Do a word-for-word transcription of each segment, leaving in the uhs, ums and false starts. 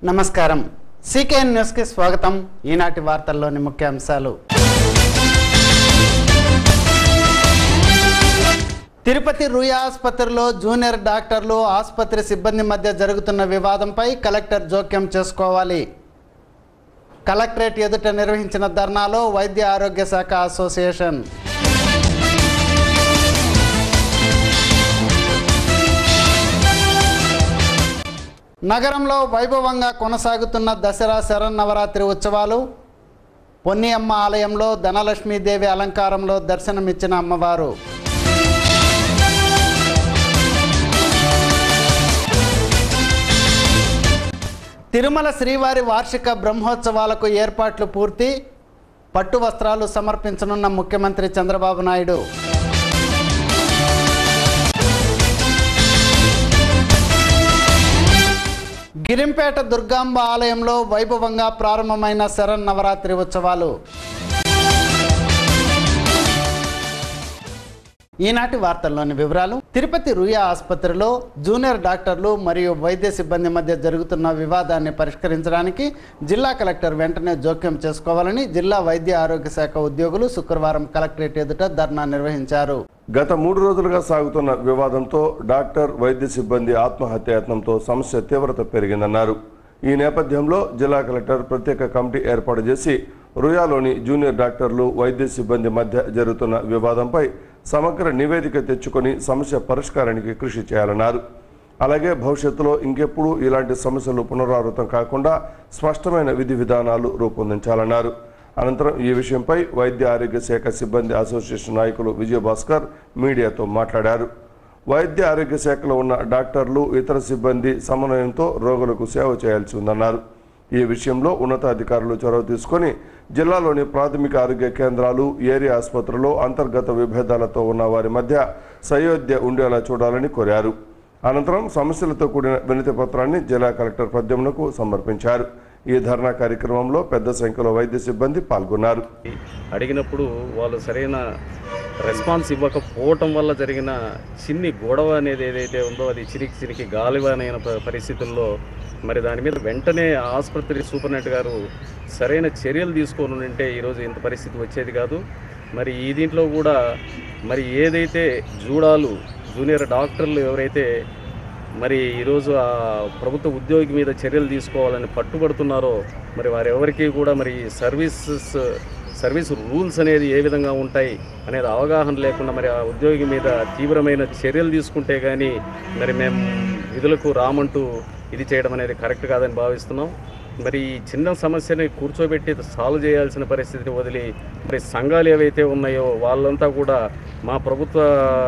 నమస్కారం CKN news కి స్వాగతం ఈనాటి వార్తల్లోని ముఖ్యాంశాలు తిరుపతి రుయా ఆసుపత్రిలో జూనియర్ డాక్టర్లు ఆసుపత్రి సిబ్బంది మధ్య జరుగుతున్న వివాదంపై కలెక్టర్ జోక్యం చేసుకోవాలి కలెక్టరేట్ ఎదుట నిర్వహించిన ధర్నాలో వైద్య ఆరోగ్య శాఖ అసోసియేషన్ నగరంలో వైభవంగా కొనసాగుతున్న దసరా శరన్నవరాత్రి ఉత్సవాలు పొన్నియమ్మ ఆలయంలో ధనలక్ష్మీదేవి అలంకారంలో దర్శనమిచ్చిన అమ్మవారు తిరుమల శ్రీవారి వార్షిక బ్రహ్మోత్సవాలకు ఏర్పాట్లు పూర్తి పట్టు వస్త్రాలు సమర్పించనున్న ముఖ్యమంత్రి చంద్రబాబు నాయుడు గిరింపేట దుర్గాంబ ఆలయంలో వైభవంగా ప్రారంభమైన శరన్నవరాత్రి ఉత్సవాలు ఈనాటి వార్తల్లోని వివరాలు తిరుపతి రుయా ఆసుపత్రిలో జూనియర్ డాక్టర్లు మరియు వైద్య సిబ్బంది మధ్య జరుగుతున్న వివాదాన్ని పరిష్కరించడానికి జిల్లా కలెక్టర్ వెంటనే జోక్యం చేసుకోవాలని జిల్లా వైద్య ఆరోగ్య శాఖ ఉద్యోగులు శుక్రవారం కలెక్టరేట్ ఎదుట ధర్నా నిర్వహించారు. గత మూడు రోజులుగా సాగుతున్న వివాదంతో డాక్టర్ వైద్య సిబ్బంది ఆత్మహత్యాయత్నంతో సమస్య తీవ్రత పెరిగిందన్నారు. ఈ నేపథ్యంలో జిల్లా కలెక్టర్ ప్రత్యేక కమిటీ ఏర్పాటు చేసి రుయాలోని జూనియర్ డాక్టర్లు వైద్య సిబ్బంది మధ్య జరుగుతున్న వివాదంపై సమగ్ర నివేదిక తెచ్చుకొని సమస్య పరిష్కారానికి కృషి చేయాలన్నారు. అలాగే భవిష్యత్తులో ఇంకెప్పుడు ఇలాంటి సమస్యలు పునరావృతం కాకుండా స్పష్టమైన విధి విధానాలు రూపొందించాలన్నారు. అనంతరం ఈ విషయంపై వైద్య ఆరోగ్య శాఖ సిబ్బంది అసోసియేషన్ నాయకులు విజయభాస్కర్ మీడియాతో మాట్లాడారు. వైద్య ఆరోగ్య శాఖలో ఉన్న డాక్టర్లు ఇతర సిబ్బంది సమన్వయంతో రోగులకు సేవ చేయాల్సి ఉందన్నారు. ఈ విషయంలో ఉన్నతాధికారులు చొరవ తీసుకొని జిల్లాలోని ప్రాథమిక ఆరోగ్య కేంద్రాలు ఏరియా ఆసుపత్రుల్లో అంతర్గత విభేదాలతో ఉన్న వారి మధ్య సయోధ్య ఉండేలా చూడాలని కోరారు. అనంతరం సమస్యలతో కూడిన వినతి పత్రాన్ని జిల్లా కలెక్టర్ ప్రద్యుమ్నకు సమర్పించారు. ఈ ధర్నా కార్యక్రమంలో పెద్ద సంఖ్యలో వైద్య సిబ్బంది పాల్గొన్నారు. అడిగినప్పుడు వాళ్ళు సరైన రెస్పాన్స్ ఇవ్వకపోవటం వల్ల జరిగిన చిన్ని గొడవ అనేది ఏదైతే ఉందో అది చిరికి చిరికి గాలివానైన పరిస్థితుల్లో మరి దాని మీద వెంటనే ఆసుపత్రి సూపరింటెండెంట్ గారు సరైన చర్యలు తీసుకొని ఉంటే ఈరోజు ఇంత పరిస్థితి వచ్చేది కాదు. మరి ఈ దీంట్లో కూడా మరి ఏదైతే జూడాలు జూనియర్ డాక్టర్లు ఎవరైతే మరి ఈరోజు ఆ ప్రభుత్వ ఉద్యోగి మీద చర్యలు తీసుకోవాలని పట్టుబడుతున్నారో మరి వారెవరికి కూడా మరి సర్వీసెస్ సర్వీస్ రూల్స్ అనేది ఏ విధంగా ఉంటాయి అనేది అవగాహన లేకుండా మరి ఆ ఉద్యోగి మీద తీవ్రమైన చర్యలు తీసుకుంటే కానీ మరి మేము విధులకు రామంటూ ఇది చేయడం అనేది కరెక్ట్ కాదని భావిస్తున్నాం. మరి ఈ చిన్న సమస్యని కూర్చోబెట్టి సాల్వ్ చేయాల్సిన పరిస్థితిని వదిలి మరి సంఘాలు ఏవైతే ఉన్నాయో వాళ్ళంతా కూడా మా ప్రభుత్వ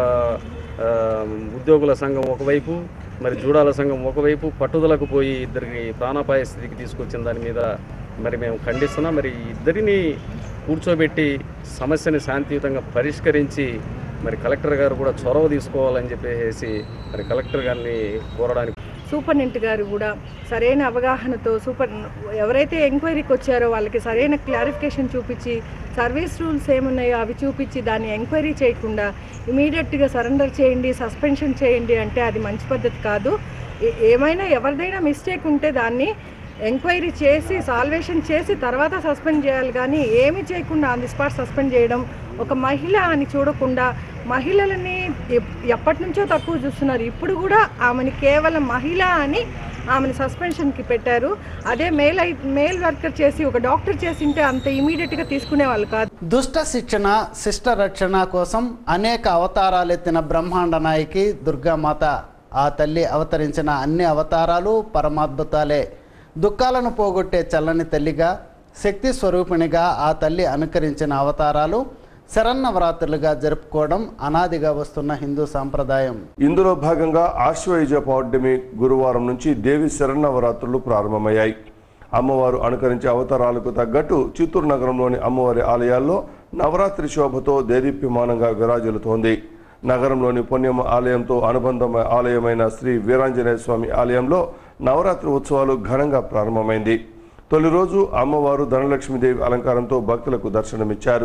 ఉద్యోగుల సంఘం ఒకవైపు మరి జూడాల సంఘం ఒకవైపు పట్టుదలకు పోయి ఇద్దరికి ప్రాణాపాయ స్థితికి తీసుకొచ్చిన దాని మీద మరి మేము ఖండిస్తున్నాం. మరి ఇద్దరిని కూర్చోబెట్టి సమస్యని శాంతియుతంగా పరిష్కరించి మరి కలెక్టర్ గారు కూడా చొరవ తీసుకోవాలని చెప్పేసి మరి కలెక్టర్ గారిని కోరడానికి సూపరింటెండెంట్ గారు కూడా సరైన అవగాహనతో సూపర్ ఎవరైతే ఎంక్వైరీకి వచ్చారో వాళ్ళకి సరైన క్లారిఫికేషన్ చూపించి సర్వీస్ రూల్స్ ఏమున్నాయో అవి చూపించి దాన్ని ఎంక్వైరీ చేయకుండా ఇమీడియట్గా సరెండర్ చేయండి సస్పెన్షన్ చేయండి అంటే అది మంచి పద్ధతి కాదు. ఏమైనా ఎవరిదైనా మిస్టేక్ ఉంటే దాన్ని ఎంక్వైరీ చేసి సాల్వేషన్ చేసి తర్వాత సస్పెండ్ చేయాలి కానీ ఏమి చేయకుండా ఆన్ ది స్పాట్ సస్పెండ్ చేయడం ఒక మహిళ అని చూడకుండా మహిళలని ఎప్పటి నుంచో తక్కువ చూస్తున్నారు. ఇప్పుడు కూడా ఆమెని కేవలం మహిళ అని ఆమెను సస్పెన్షన్కి పెట్టారు. అదే మేల్ మేల్ వర్కర్ చేసి ఒక డాక్టర్ చేసింటే అంత ఇమీడియట్గా తీసుకునే వాళ్ళు కాదు. దుష్ట శిక్షణ శిష్ట రక్షణ కోసం అనేక అవతారాలెత్తిన బ్రహ్మాండ నాయకి దుర్గామాత. ఆ తల్లి అవతరించిన అన్ని అవతారాలు పరమాద్భుతాలే. దుఃఖాలను పోగొట్టే చల్లని తల్లిగా శక్తి స్వరూపిణిగా ఆ తల్లి అనుకరించిన అవతారాలు శరన్నవరాత్రులుగా జరుపుకోవడం అనాదిగా వస్తున్న హిందూ సాంప్రదాయం. ఇందులో భాగంగా ఆశ్వయుజ పౌర్ణమి గురువారం నుంచి దేవి శరన్నవరాత్రులు ప్రారంభమయ్యాయి. అమ్మవారు అనుకరించే అవతారాలకు తగ్గట్టు చిత్తూరు నగరంలోని అమ్మవారి ఆలయాల్లో నవరాత్రి శోభతో దేదీప్యమానంగా విరాజిల్లుతోంది. నగరంలోని పొన్నియమ్మ ఆలయంతో అనుబంధ ఆలయమైన శ్రీ వీరాంజనేయ స్వామి ఆలయంలో నవరాత్రి ఉత్సవాలు ఘనంగా ప్రారంభమైంది. తొలి రోజు అమ్మవారు ధనలక్ష్మీదేవి అలంకారంతో భక్తులకు దర్శనమిచ్చారు.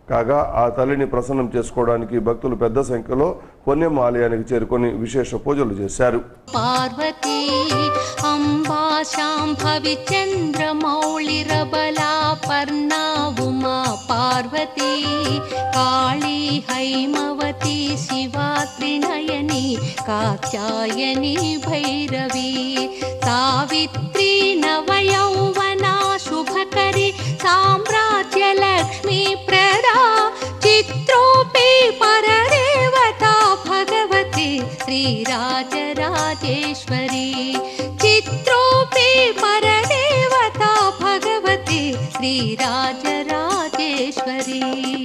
కాగా ఆ తల్లిని ప్రసన్నం చేసుకోవడానికి భక్తులు పెద్ద సంఖ్యలో పొన్నెమ్మ ఆలయానికి చేరుకొని విశేష పూజలు చేశారు. పార్వతీ అంబా శాంభవి చంద్రమౌళిరబలా పర్ణా ఉమా పార్వతీ కాళీ హైమవతి శివా త్రినయని కాత్యాయని భైరవి సావిత్రి నవయౌవనా శుభకరి సామ్రాజ్య లక్ష్మీ ప్రదా చిత్రూపీ పరదేవతా భగవతి శ్రీరాజరాజేశ్వరి చిత్రూపీ పరదేవతా భగవతి శ్రీరాజరాజేశ్వరి.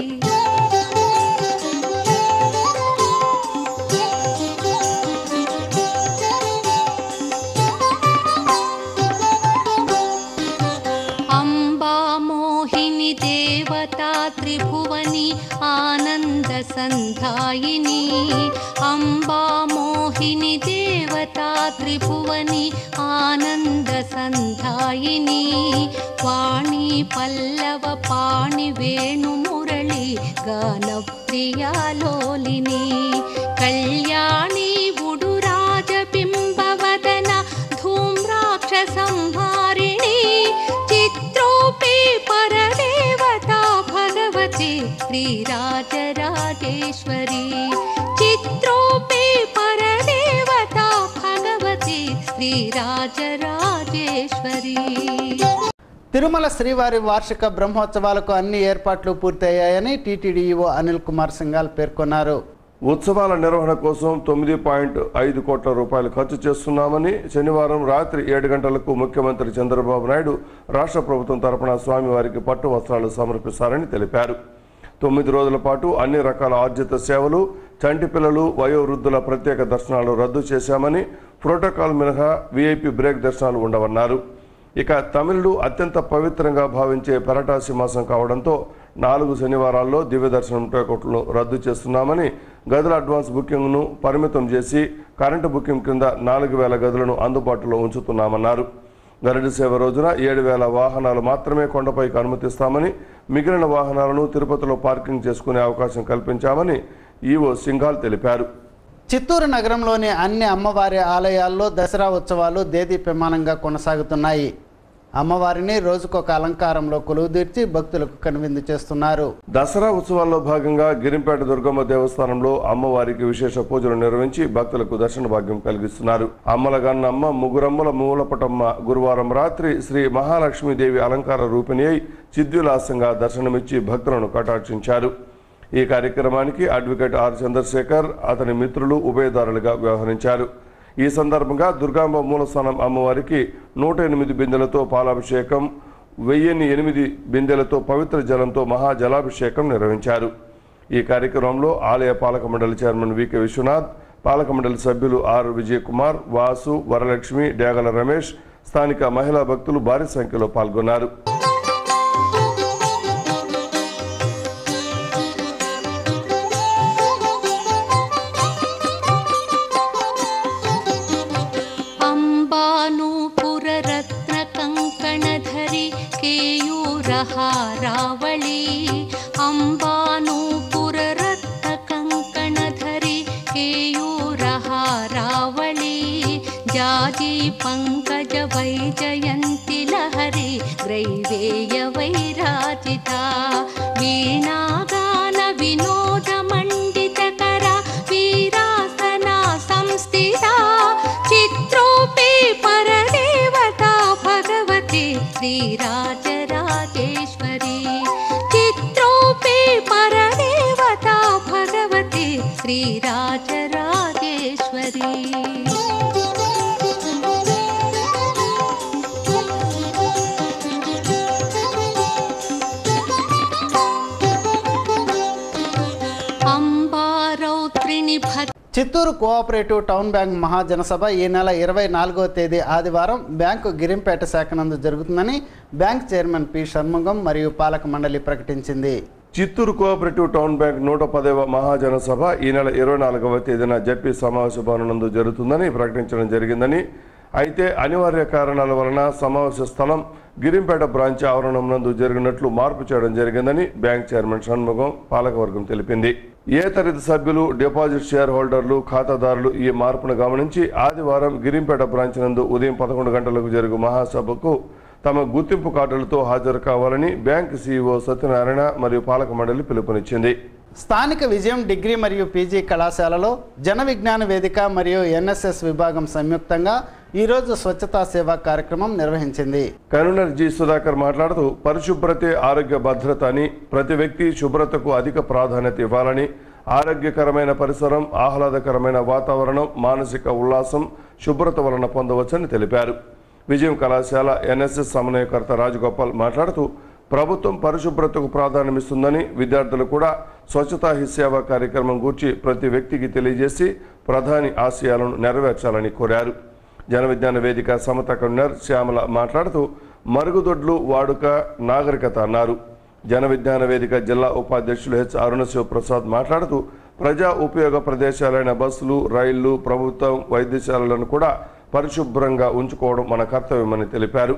అంబా మోహిని దేవతా త్రిభువని ఆనంద సంధాయిని అంబా మోహిని దేవతా త్రిభువని ఆనంద సంధాయిని వాణి పల్లవ పాణి వేణు మురళి గాన ప్రియాలోలిని కళ్యాణి ఉడు రాజబింబవదన ధూమ్రాక్ష సంహారిణి చిత్రూపీ పరదేవతా భగవతి శ్రీరాజరాజేశ్వరి చిత్రూపీ పరదేవతా భగవతి శ్రీరాజరాజేశ్వరి. తిరుమల శ్రీవారి వార్షిక బ్రహ్మోత్సవాలకు అన్ని ఏర్పాట్లు పూర్తయ్యాయని టీటీడీ ఈవో అనిల్ కుమార్ సింఘాల్ పేర్కొన్నారు. ఉత్సవాల నిర్వహణ కోసం తొమ్మిది పాయింట్ ఐదు కోట్ల రూపాయలు ఖర్చు చేస్తున్నామని శనివారం రాత్రి ఏడు గంటలకు ముఖ్యమంత్రి చంద్రబాబు నాయుడు రాష్ట్ర ప్రభుత్వం తరపున స్వామివారికి పట్టు వస్త్రాలు సమర్పిస్తారని తెలిపారు. తొమ్మిది రోజుల పాటు అన్ని రకాల ఆర్జిత సేవలు, చంటి పిల్లలు, వయోవృద్ధుల ప్రత్యేక దర్శనాలు రద్దు చేశామని, ప్రోటోకాల్ మినహా వీఐపీ బ్రేక్ దర్శనాలు ఉండవన్నారు. ఇక తమిళులు అత్యంత పవిత్రంగా భావించే పెరటాసి మాసం కావడంతో నాలుగు శనివారాల్లో దివ్య దర్శనం టికెట్లను రద్దు చేస్తున్నామని, గదుల అడ్వాన్స్ బుకింగ్ను పరిమితం చేసి కరెంటు బుకింగ్ కింద నాలుగు వేల గదులను అందుబాటులో ఉంచుతున్నామన్నారు. గరుడ సేవ రోజున ఏడు వేల వాహనాలు మాత్రమే కొండపైకి అనుమతిస్తామని, మిగిలిన వాహనాలను తిరుపతిలో పార్కింగ్ చేసుకునే అవకాశం కల్పించామని ఈవో సింఘాల్ తెలిపారు. చిత్తూరు నగరంలోని అన్ని అమ్మవారి ఆలయాల్లో దసరా ఉత్సవాలు దేదీప్యమానంగా కొనసాగుతున్నాయి. అమ్మవారిని రోజుకొక అలంకారంలో కొలువుదీర్చి భక్తులకు కనువిందు చేస్తున్నారు. దసరా ఉత్సవాల్లో భాగంగా గిరింపేట దుర్గమ్మ దేవస్థానంలో అమ్మవారికి విశేష పూజలు నిర్వహించి భక్తులకు దర్శన భాగ్యం కలిగిస్తున్నారు. అమ్మలగన్నమ్మ ముగురమ్మల మూలపటమ్మ గురువారం రాత్రి శ్రీ మహాలక్ష్మీదేవి అలంకార రూపిణి అయి చిద్విలాసంగా దర్శనమిచ్చి భక్తులను కటాక్షించారు. ఈ కార్యక్రమానికి అడ్వకేట్ ఆర్ చంద్రశేఖర్, అతని మిత్రులు ఉభయదారులుగా వ్యవహరించారు. ఈ సందర్భంగా దుర్గాంబ మూలస్థానం అమ్మవారికి నూట ఎనిమిది బిందెలతో పాలాభిషేకం, వెయ్యిన్ని ఎనిమిది బిందెలతో పవిత్ర జలంతో మహాజలాభిషేకం నిర్వహించారు. ఈ కార్యక్రమంలో ఆలయ పాలక మండలి చైర్మన్ వికే విశ్వనాథ్, పాలక మండలి సభ్యులు ఆర్ విజయ్ కుమార్, వాసు, వరలక్ష్మి, డేగల రమేష్, స్థానిక మహిళా భక్తులు భారీ సంఖ్యలో పాల్గొన్నారు. రావళి అంబానూపుర రత్న కంకణధరి కేయూరహారావళి జాజీ పంకజ వైజయంతి లహరి గ్రైవేయ వైరాజిత వీణాగాన వినోద మండితకర వీరాసనా సంస్థిత చిత్రూపీ పరదేవతా భగవతి శ్రీరాజ చిత్రూపీ పరదేవతా భగవతి శ్రీరాజరాజేశ్వరి. అంబారౌత్రిని చిత్తూరు కోఆపరేటివ్ టౌన్ బ్యాంక్ మహాజనసభ ఈ నెల ఇరవై నాలుగవ తేదీ ఆదివారం బ్యాంకు గిరింపేట శాఖ నందు జరుగుతుందని బ్యాంక్ చైర్మన్ పి షణ్ముగం మరియు పాలక మండలి ప్రకటించింది. చిత్తూరు కోఆపరేటివ్ టౌన్ బ్యాంక్ నూట పదవ మహాజనసభ ఈ నెల ఇరవై నాలుగవ తేదీన జడ్పీ సమావేశ భవనం నందు జరుగుతుందని ప్రకటించడం జరిగిందని అయితే అనివార్య కారణాల వలన సమావేశ స్థలం గిరింపేట బ్రాంచ్ ఆవరణం నందు జరిగినట్లు మార్పు చేయడం జరిగిందని బ్యాంక్ చైర్మన్ షణ్ముగం పాలకవర్గం తెలిపింది. ఏ తరగతి సభ్యులు, డిపాజిట్ షేర్ హోల్డర్లు, ఖాతాదారులు ఈ మార్పును గమనించి ఆదివారం గిరింపేట బ్రాంచ్ నందు ఉదయం పదకొండు గంటలకు జరుగు మహాసభకు తమ గుర్తింపు కార్డులతో హాజరు కావాలని బ్యాంక్ సీఈఓ సత్యనారాయణ మరియు పాలక మండలి పిలుపునిచ్చింది. స్థానిక విజయం డిగ్రీ మరియు పీజీ కళాశాలలో జన విజ్ఞాన వేదిక మరియు ఎన్ఎస్ఎస్ విభాగం సంయుక్తంగా ఈరోజు స్వచ్ఛతా సేవా కార్యక్రమం నిర్వహించింది. కన్వీనర్ జి సుధాకర్ మాట్లాడుతూ పరిశుభ్రతే ఆరోగ్య భద్రత అని, ప్రతి వ్యక్తి శుభ్రతకు అధిక ప్రాధాన్యత ఇవ్వాలని, ఆరోగ్యకరమైన పరిసరం, ఆహ్లాదకరమైన వాతావరణం, మానసిక ఉల్లాసం శుభ్రత వలన పొందవచ్చని తెలిపారు. విజయం కళాశాల ఎన్ఎస్ఎస్ సమన్వయకర్త రాజగోపాల్ మాట్లాడుతూ ప్రభుత్వం పరిశుభ్రతకు ప్రాధాన్యమిస్తుందని, విద్యార్థులు కూడా స్వచ్ఛతా హీ సేవ కార్యక్రమం గూర్చి ప్రతి వ్యక్తికి తెలియజేసి ప్రధాని ఆశయాలను నెరవేర్చాలని కోరారు. జన విజ్ఞాన వేదిక సమత కన్వీనర్ శ్యామల మాట్లాడుతూ మరుగుదొడ్లు వాడుక నాగరికత అన్నారు. జన విజ్ఞాన వేదిక జిల్లా ఉపాధ్యక్షులు హెచ్ అరుణశివ ప్రసాద్ మాట్లాడుతూ ప్రజా ఉపయోగ ప్రదేశాలైన బస్సులు, రైళ్లు, ప్రభుత్వం వైద్యశాలలను కూడా పరిశుభ్రంగా ఉంచుకోవడం మన కర్తవ్యమని తెలిపారు.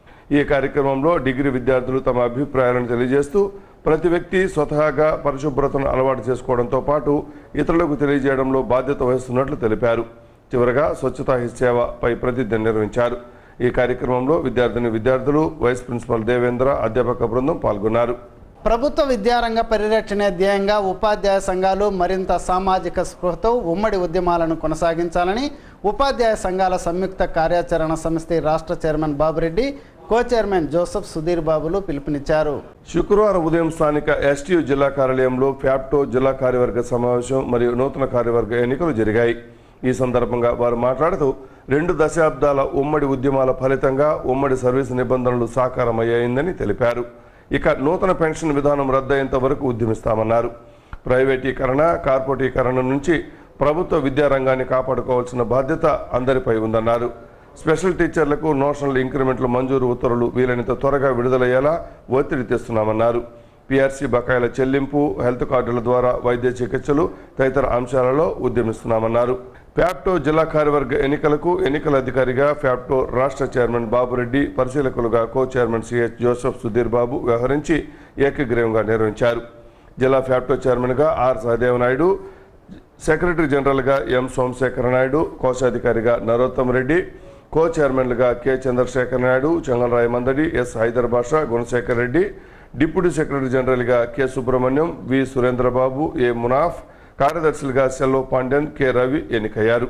ఈ కార్యక్రమంలో డిగ్రీ విద్యార్థులు తమ అభిప్రాయాలను తెలియజేస్తూ ప్రతి వ్యక్తి స్వతహాగా పరిశుభ్రతను అలవాటు చేసుకోవడంతో పాటు ఇతరులకు తెలియజేయడంలో బాధ్యత వహిస్తున్నట్లు తెలిపారు. చివరగా స్వచ్ఛతా హీ సేవపై ప్రతిజ్ఞ నిర్వహించారు. ఈ కార్యక్రమంలో విద్యార్థిని విద్యార్థులు, వైస్ ప్రిన్సిపల్ దేవేంద్ర, అధ్యాపక బృందం పాల్గొన్నారు. ప్రభుత్వ విద్యారంగ పరిరక్షణే ధ్యేయంగా ఉపాధ్యాయ సంఘాలు మరింత సామాజిక స్పృహతో ఉమ్మడి ఉద్యమాలను కొనసాగించాలని ఉపాధ్యాయ సంఘాల సంయుక్త కార్యాచరణ సమితి రాష్ట్ర chairman Babureddy, co chairman Joseph Sudheer బాబులు పిలుపునిచ్చారు. శుక్రవారం ఉదయం స్థానిక ఎస్టీయూ జిల్లా కార్యాలయంలో ఫ్యాప్టో జిల్లా కార్యవర్గ సమావేశం మరియు నూతన కార్యవర్గ ఎన్నికలు జరిగాయి. ఈ సందర్భంగా వారు మాట్లాడుతూ రెండు దశాబ్దాల ఉమ్మడి ఉద్యమాల ఫలితంగా ఉమ్మడి సర్వీసు నిబంధనలు సాకారమయ్యాయిందని తెలిపారు. ఇక నూతన పెన్షన్ విధానం రద్దయ్యేంత వరకు ఉద్యమిస్తామన్నారు. ప్రైవేటీకరణ, కార్పొరేటీకరణ నుంచి ప్రభుత్వ విద్యారంగాన్ని కాపాడుకోవాల్సిన బాధ్యత అందరిపై ఉందన్నారు. స్పెషల్ టీచర్లకు నోషనల్ ఇంక్రిమెంట్ల మంజూరు ఉత్తర్వులు వీలైనంత త్వరగా విడుదలయ్యేలా ఒత్తిడి తెస్తున్నామన్నారు. పీఆర్సీ బకాయిల చెల్లింపు, హెల్త్ కార్డుల ద్వారా వైద్య చికిత్సలు తదితర అంశాలలో ఉద్యమిస్తున్నామన్నారు. ఫ్యాప్టో జిల్లా కార్యవర్గ ఎన్నికలకు ఎన్నికల అధికారిగా ఫ్యాప్టో రాష్ట్ర చైర్మన్ బాబురెడ్డి, పరిశీలకులుగా co chairman CH Joseph Sudheer Babu వ్యవహరించి ఏకగ్రీవంగా నిర్వహించారు. జిల్లా ఫ్యాప్టో చైర్మన్గా ఆర్ సహదేవనాయుడు, సెక్రటరీ జనరల్గా ఎం సోమశేఖర నాయుడు, కోశాధికారిగా నరోత్తమ్ రెడ్డి, కో చైర్మన్లుగా K Chandrasekhar Naidu, Chengalraya Mandadi, S Haider Basha, Gunasekhar Reddy, deputy secretary జనరల్గా K Subrahmanyam, V Surendrababu, A Munaf, కార్యదర్శులుగా సెల్వ పాండ్యన్, కె రవి ఎన్నికయ్యారు.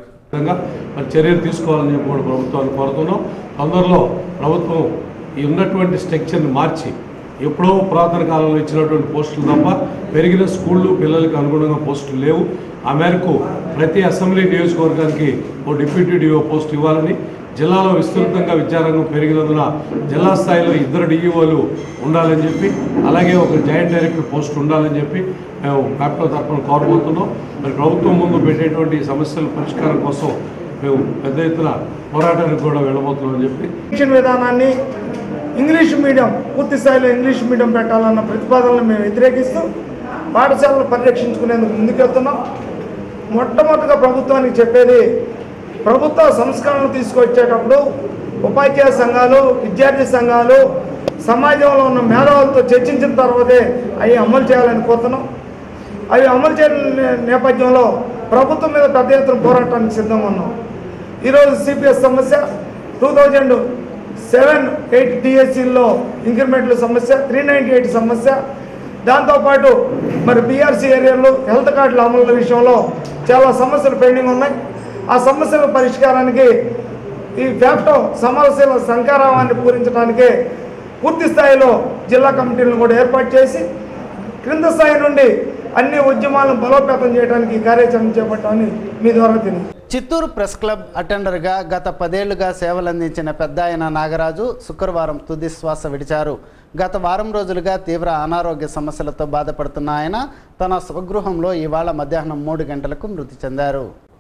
చర్యలు తీసుకోవాలని చెప్పి కూడా ప్రభుత్వాన్ని కోరుతున్నాం. తొందరలో ప్రభుత్వం ఈ ఉన్నటువంటి స్ట్రక్చర్ని మార్చి ఎప్పుడో పురాతన కాలంలో ఇచ్చినటువంటి పోస్టులు తప్ప పెరిగిన స్కూళ్ళు పిల్లలకు అనుగుణంగా పోస్టులు లేవు. ఆ మేరకు ప్రతి అసెంబ్లీ నియోజకవర్గానికి ఓ డిప్యూటీ డిఓ పోస్ట్ ఇవ్వాలని, జిల్లాలో విస్తృతంగా విద్యారంగం పెరిగినందున జిల్లా స్థాయిలో ఇద్దరు డిఈఓలు ఉండాలని చెప్పి, అలాగే ఒక జాయింట్ డైరెక్టర్ పోస్ట్ ఉండాలని చెప్పి మేము ఫ్యాప్టో తరఫున కోరబోతున్నాం. మరి ప్రభుత్వం ముందు పెట్టేటువంటి సమస్యల పరిష్కారం కోసం మేము పెద్ద ఎత్తున పోరాటానికి కూడా వెళ్ళబోతున్నామని చెప్పి శిక్షణ విధానాన్ని ఇంగ్లీష్ మీడియం పూర్తి స్థాయిలో ఇంగ్లీష్ మీడియం పెట్టాలన్న ప్రతిపాదనలు మేము వ్యతిరేకిస్తూ పాఠశాలను పరిరక్షించుకునేందుకు ముందుకెళ్తున్నాం. మొట్టమొదటిగా ప్రభుత్వానికి చెప్పేది, ప్రభుత్వ సంస్కరణలు తీసుకొచ్చేటప్పుడు ఉపాధ్యాయ సంఘాలు, విద్యార్థి సంఘాలు సమాజంలో ఉన్న మేధావులతో చర్చించిన తర్వాతే అవి అమలు చేయాలని కోరుతున్నాం. అవి అమలు చేయని నేపథ్యంలో ప్రభుత్వం మీద పెద్ద ఎత్తున పోరాటానికి సిద్ధంగా ఉన్నాం. ఈరోజు సిపిఎస్ సమస్య, టూ థౌజండ్ సెవెన్ ఎయిట్ డిఎస్సీల్లో ఇంక్రిమెంట్ల సమస్య, త్రీ నైంటీ ఎయిట్ సమస్య, దాంతోపాటు మరి బీఆర్సీ ఏరియాలో హెల్త్ కార్డుల అమలు విషయంలో చాలా సమస్యలు పెండింగ్ ఉన్నాయి. ఆ సమస్యల పరిష్కారానికి ఈ ఫ్యాప్టో సమస్యల సంకారాన్ని పూరించడానికే పూర్తి స్థాయిలో జిల్లా కమిటీలను కూడా ఏర్పాటు చేసి క్రింద స్థాయి నుండి అన్ని ఉద్యమాలను బలోపేతం చేయడానికి కార్యాచరణ చేపట్టామని మీ ద్వారా తెలియదు. చిత్తూరు ప్రెస్ క్లబ్ అటెండర్గా గత పదేళ్లుగా సేవలందించిన పెద్దాయన నాగరాజు శుక్రవారం తుది శ్వాస విడిచారు. గత వారం రోజులుగా తీవ్ర అనారోగ్య సమస్యలతో బాధపడుతున్న ఆయన తన స్వగృహంలో ఇవాళ మధ్యాహ్నం మూడు గంటలకు మృతి చెందారు.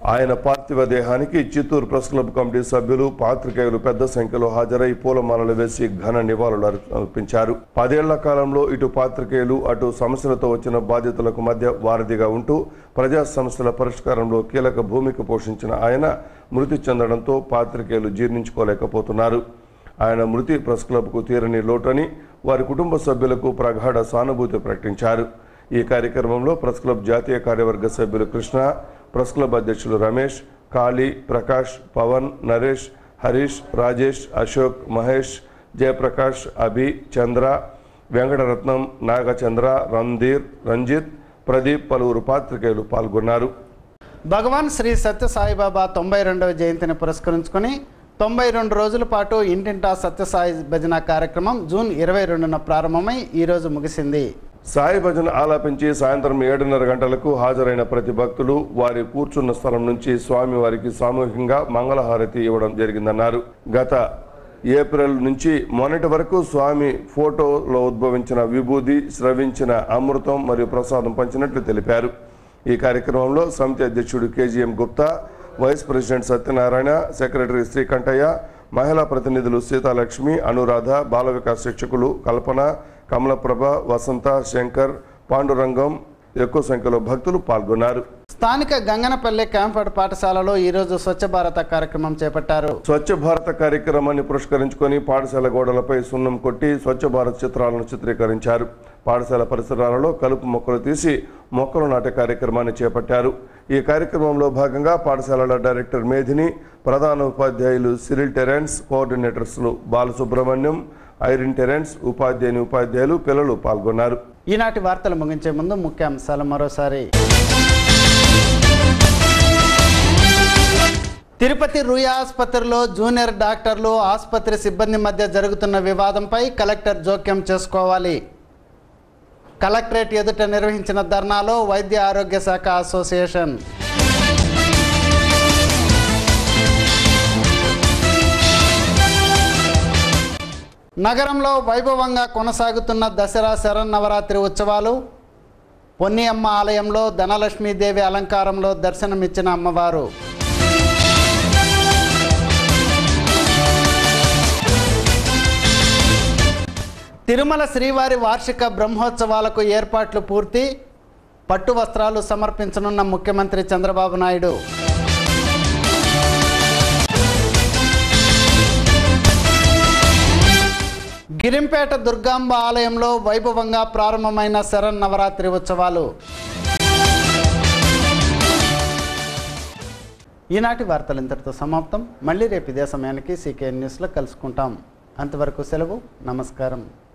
ఆయన పార్థివ దేహానికి చిత్తూరు ప్రెస్ క్లబ్ కమిటీ సభ్యులు పాత్రికేయులు పెద్ద సంఖ్యలో హాజరై పూలమాలలు వేసి ఘన నివాళులు అర్పించారు. పదేళ్ల కాలంలో ఇటు పాత్రికేయులు అటు సమస్యలతో వచ్చిన బాధితులకు మధ్య వారధిగా ఉంటూ ప్రజా సమస్యల పరిష్కారంలో కీలక భూమిక పోషించిన ఆయన మృతి చెందడంతో పాత్రికేయులు జీర్ణించుకోలేకపోతున్నారు. ఆయన మృతి ప్రెస్ క్లబ్కు తీరని లోటని వారి కుటుంబ సభ్యులకు ప్రగాఢ సానుభూతి ప్రకటించారు. ఈ కార్యక్రమంలో ప్రెస్ క్లబ్ జాతీయ కార్యవర్గ సభ్యులు కృష్ణ, ప్రెస్ క్లబ్ అధ్యక్షులు రమేష్, కాళీ, ప్రకాష్, పవన్, నరేష్, హరీష్, రాజేష్, అశోక్, మహేష్, జయప్రకాష్, అభి, చంద్ర, వెంకటరత్నం, నాగచంద్ర, రంధీర్, రంజిత్, ప్రదీప్ పలువురు పాత్రికేయులు పాల్గొన్నారు. భగవాన్ శ్రీ సత్యసాయిబాబా తొంభై రెండవ జయంతిని పురస్కరించుకొని తొంభై రెండు రోజుల పాటు ఇంటింటా సత్యసాయి భజన కార్యక్రమం జూన్ ఇరవై రెండున ప్రారంభమై ఈరోజు ముగిసింది. సాయి భజన ఆలాపించి సాయంత్రం ఏడున్నర గంటలకు హాజరైన ప్రతి భక్తులు వారి కూర్చున్న స్థలం నుంచి స్వామి వారికి సామూహికంగా మంగళహారతి ఇవ్వడం జరిగిందన్నారు. గత ఏప్రిల్ నుంచి మొన్నటి వరకు స్వామి ఫోటోలో ఉద్భవించిన విభూది, స్రవించిన అమృతం మరియు ప్రసాదం పంచినట్లు తెలిపారు. ఈ కార్యక్రమంలో సమితి అధ్యక్షుడు KGM Gupta, vice president Satyanarayana, secretary Srikantaiah, మహిళా ప్రతినిధులు సీతాలక్ష్మి, అనురాధ, బాల వికాస్ శిక్షకులు కల్పన, కమలప్రభ, వసంత, శంకర్, పాండురంగం ఎక్కువ సంఖ్యలో భక్తులు పాల్గొన్నారు. స్థానిక గంగనపల్లి క్యాంపర్డ్ పాఠశాలలో ఈరోజు స్వచ్ఛ భారత కార్యక్రమం చేపట్టారు. స్వచ్ఛ భారత కార్యక్రమాన్ని పురస్కరించుకొని పాఠశాల గోడలపై సున్నం కొట్టి స్వచ్ఛ భారత్ చిత్రాలను చిత్రీకరించారు. పాఠశాల పరిసరాలలో కలుపు మొక్కలు తీసి మొక్కలు నాటే కార్యక్రమాన్ని చేపట్టారు. ఈ కార్యక్రమంలో భాగంగా పాఠశాలల డైరెక్టర్ మేధిని, ప్రధాన ఉపాధ్యాయులు సిరిల్ టెరెన్స్, కోఆర్డినేటర్స్లు బాలసుబ్రహ్మణ్యం, ఐరిన్ టెరెన్స్, ఉపాధ్యాయుని ఉపాధ్యాయులు, పిల్లలు పాల్గొన్నారు. ఈనాటి వార్తలు ముగించే ముందు ముఖ్యాంశాలు మరోసారి. తిరుపతి రుయా ఆసుపత్రిలో జూనియర్ డాక్టర్లు, ఆసుపత్రి సిబ్బంది మధ్య జరుగుతున్న వివాదంపై కలెక్టర్ జోక్యం చేసుకోవాలి. కలెక్టరేట్ ఎదుట నిర్వహించిన ధర్నాలో వైద్య ఆరోగ్య శాఖ అసోసియేషన్. నగరంలో వైభవంగా కొనసాగుతున్న దసరా శరన్నవరాత్రి ఉత్సవాలు. పొన్నియమ్మ ఆలయంలో ధనలక్ష్మీదేవి అలంకారంలో దర్శనమిచ్చిన అమ్మవారు. తిరుమల శ్రీవారి వార్షిక బ్రహ్మోత్సవాలకు ఏర్పాట్లు పూర్తి. పట్టు వస్త్రాలు సమర్పించనున్న ముఖ్యమంత్రి చంద్రబాబు నాయుడు. గిరింపేట దుర్గాంబ ఆలయంలో వైభవంగా ప్రారంభమైన శరన్నవరాత్రి ఉత్సవాలు. ఈనాటి వార్తలు ఇంతటితో సమాప్తం. మళ్ళీ రేపు ఇదే సమయానికి సీకేఎన్ న్యూస్లో కలుసుకుంటాం. అంతవరకు సెలవు. నమస్కారం.